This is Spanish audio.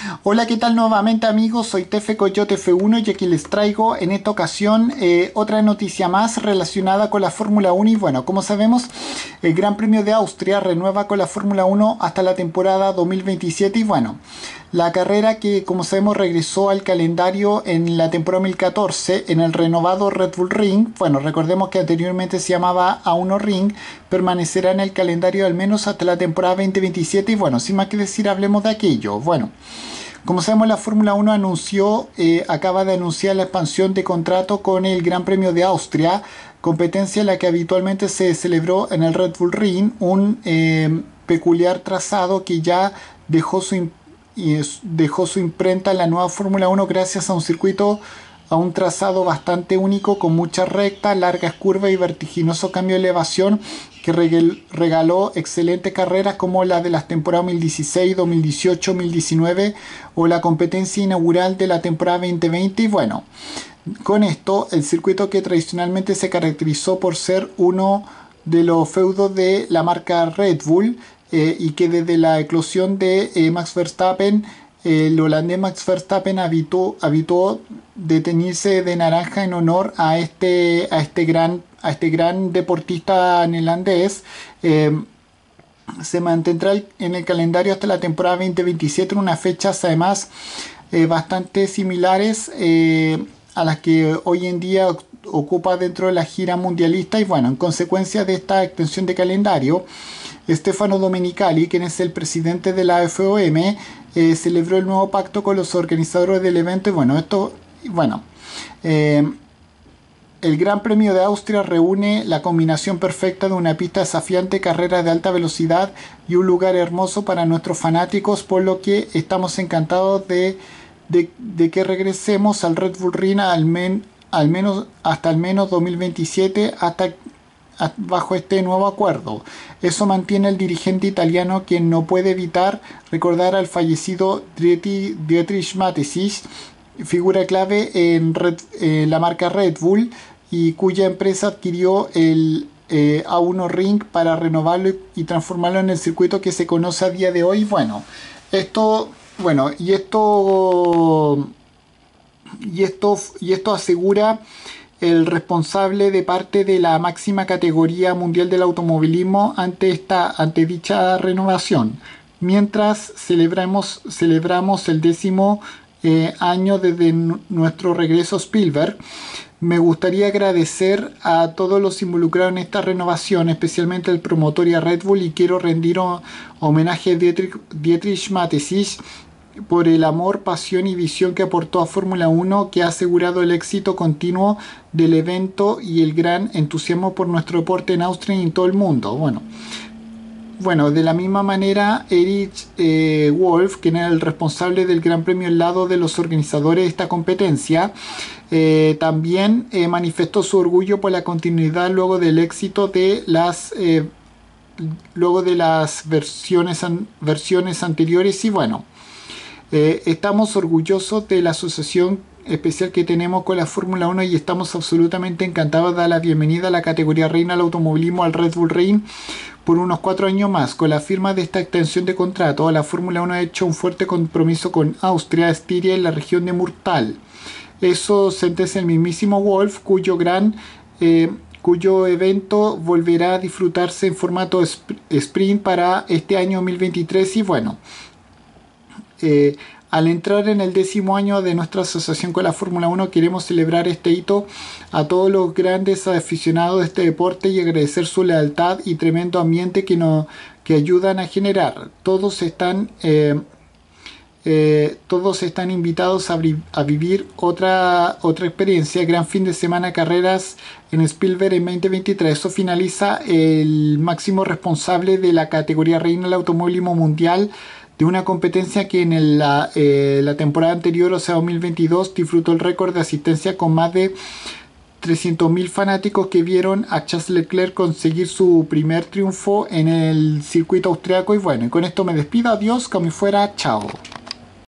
Hola, ¿qué tal nuevamente amigos? Soy Tefe Coyote F1 y aquí les traigo en esta ocasión otra noticia más relacionada con la Fórmula 1 y bueno, como sabemos, el Gran Premio de Austria renueva con la Fórmula 1 hasta la temporada 2027 y bueno, la carrera que como sabemos regresó al calendario en la temporada 2014 en el renovado Red Bull Ring, bueno, recordemos que anteriormente se llamaba A1 Ring, permanecerá en el calendario al menos hasta la temporada 2027 y bueno, sin más que decir, hablemos de aquello. Bueno, como sabemos, la Fórmula 1 acaba de anunciar la expansión de contrato con el Gran Premio de Austria, competencia en la que habitualmente se celebró en el Red Bull Ring, un peculiar trazado que ya dejó su imprenta en la nueva Fórmula 1 gracias a un trazado bastante único con muchas rectas, largas curvas y vertiginoso cambio de elevación que regaló excelentes carreras como la de las temporadas 2016, 2018, 2019 o la competencia inaugural de la temporada 2020 y bueno, con esto el circuito que tradicionalmente se caracterizó por ser uno de los feudos de la marca Red Bull y que desde la eclosión de Max Verstappen, el holandés Max Verstappen habituó de teñirse de naranja en honor a este gran deportista neerlandés. Se mantendrá en el calendario hasta la temporada 2027 en unas fechas además bastante similares a las que hoy en día ocupa dentro de la gira mundialista y bueno, en consecuencia de esta extensión de calendario, Stefano Domenicali, quien es el presidente de la FOM, celebró el nuevo pacto con los organizadores del evento y el Gran Premio de Austria reúne la combinación perfecta de una pista desafiante, carreras de alta velocidad y un lugar hermoso para nuestros fanáticos, por lo que estamos encantados de que regresemos al Red Bull Ring hasta al menos 2027 bajo este nuevo acuerdo. Eso mantiene el dirigente italiano, quien no puede evitar recordar al fallecido Dietrich Mateschitz, figura clave en la marca Red Bull y cuya empresa adquirió el A1 Ring para renovarlo y transformarlo en el circuito que se conoce a día de hoy. Esto asegura el responsable de parte de la máxima categoría mundial del automovilismo ante dicha renovación. Mientras celebramos el 10º año desde nuestro regreso a Spielberg, me gustaría agradecer a todos los involucrados en esta renovación, especialmente al promotor y a Red Bull, y quiero rendir homenaje a Dietrich Mateschitz por el amor, pasión y visión que aportó a Fórmula 1, que ha asegurado el éxito continuo del evento y el gran entusiasmo por nuestro deporte en Austria y en todo el mundo. Bueno, de la misma manera, Erich Wolf, quien era el responsable del Gran Premio al lado de los organizadores de esta competencia, también manifestó su orgullo por la continuidad luego del éxito de las versiones anteriores y bueno. Estamos orgullosos de la asociación especial que tenemos con la Fórmula 1 y estamos absolutamente encantados de dar la bienvenida a la categoría reina del automovilismo al Red Bull Ring por unos 4 años más. Con la firma de esta extensión de contrato, la Fórmula 1 ha hecho un fuerte compromiso con Austria, Estiria y la región de Murtal. Eso sentencia el mismísimo Wolf, cuyo evento volverá a disfrutarse en formato sprint para este año 2023 y bueno. Al entrar en el 10º año de nuestra asociación con la Fórmula 1, queremos celebrar este hito a todos los grandes aficionados de este deporte y agradecer su lealtad y tremendo ambiente que ayudan a generar. Todos están invitados a vivir otra experiencia. Gran fin de semana, carreras en Spielberg en 2023. Eso finaliza el máximo responsable de la categoría reina del automovilismo mundial, de una competencia que en la temporada anterior, o sea 2022, disfrutó el récord de asistencia con más de 300.000 fanáticos que vieron a Charles Leclerc conseguir su primer triunfo en el circuito austriaco. Y bueno, y con esto me despido, adiós, como fuera, chao.